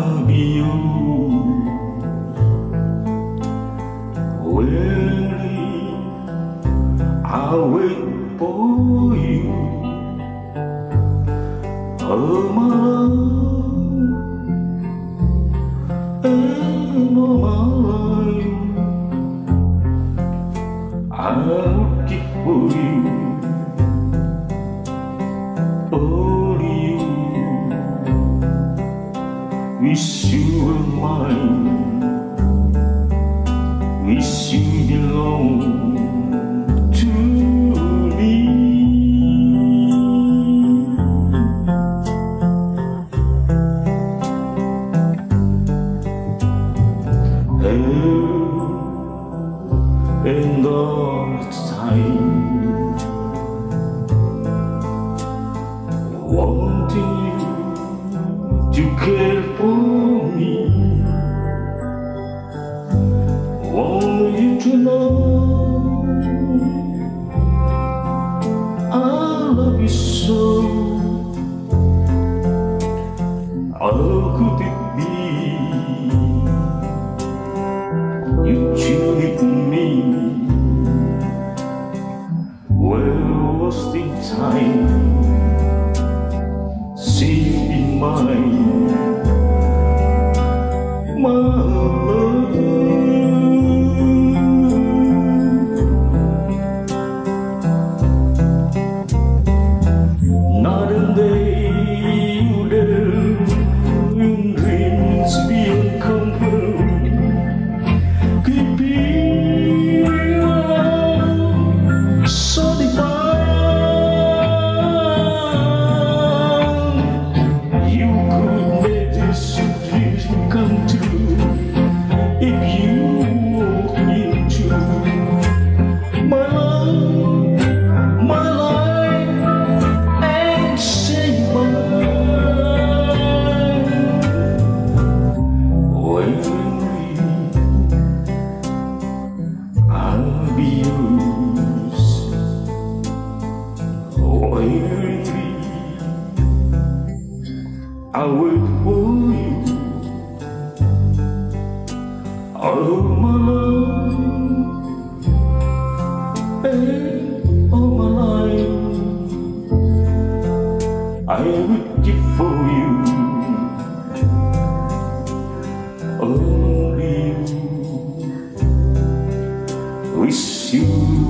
I'll be you. Willingly, I'll wait for you. Oh, my love, and all my life I'll keep for you. Only you, wish you were mine, wish you belong to me. And all the time, wanting you to care for me, want you to know I love you so. How could it be you choose me? Where was the time? See me mine, my love. Night and day you there in dreams beyond comfort, keeping you so divine. You could make this dream come true if you walk into my life and say mine. Willingly, I'll be yours. Willingly, I'll wait for you. All my love and all my life I would give for you. Only you, wish you